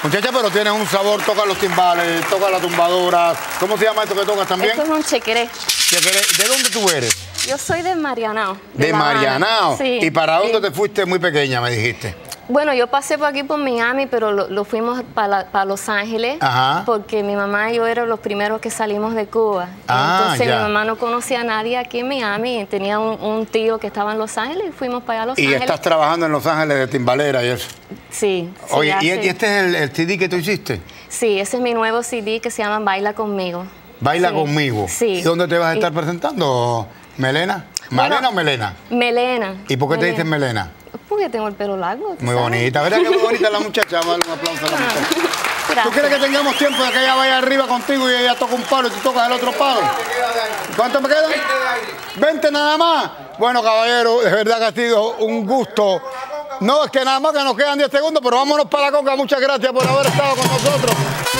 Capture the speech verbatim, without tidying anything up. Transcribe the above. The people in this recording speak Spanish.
Muchacha, pero tienes un sabor, toca los timbales, toca la tumbadora. ¿Cómo se llama esto que tocas también? Esto es un chequeré. Chequeré. ¿De dónde tú eres? Yo soy de Marianao. ¿De, de Marianao? Sí. ¿Y para dónde sí. te fuiste muy pequeña, me dijiste? Bueno, yo pasé por aquí por Miami, pero lo, lo fuimos para pa Los Ángeles. Ajá. Porque mi mamá y yo éramos los primeros que salimos de Cuba. Ah, Entonces ya. mi mamá no conocía a nadie aquí en Miami. Y tenía un, un tío que estaba en Los Ángeles y fuimos para allá a Los ¿Y Ángeles. estás trabajando en Los Ángeles de timbalera y eso? Sí. sí Oye, ¿y, hace... ¿y este es el, el C D que tú hiciste? Sí, ese es mi nuevo C D que se llama Baila Conmigo. ¿Baila sí. conmigo? Sí. ¿Y dónde te vas a estar y... presentando, Melena? ¿Melena bueno, o Melena? Melena. ¿Y por qué Melena. te dices Melena? Porque tengo el pelo largo. Muy sabes? bonita. ¿Verdad que muy bonita la muchacha? Vamos a darle un aplauso a la muchacha. Gracias. ¿Tú quieres que tengamos tiempo de que ella vaya arriba contigo y ella toca un palo y tú tocas el otro palo? ¿Cuánto me quedan? veinte nada más. Bueno, caballero, de verdad que ha sido un gusto. No, es que nada más que nos quedan diez segundos, pero vámonos para la conga. Muchas gracias por haber estado con nosotros.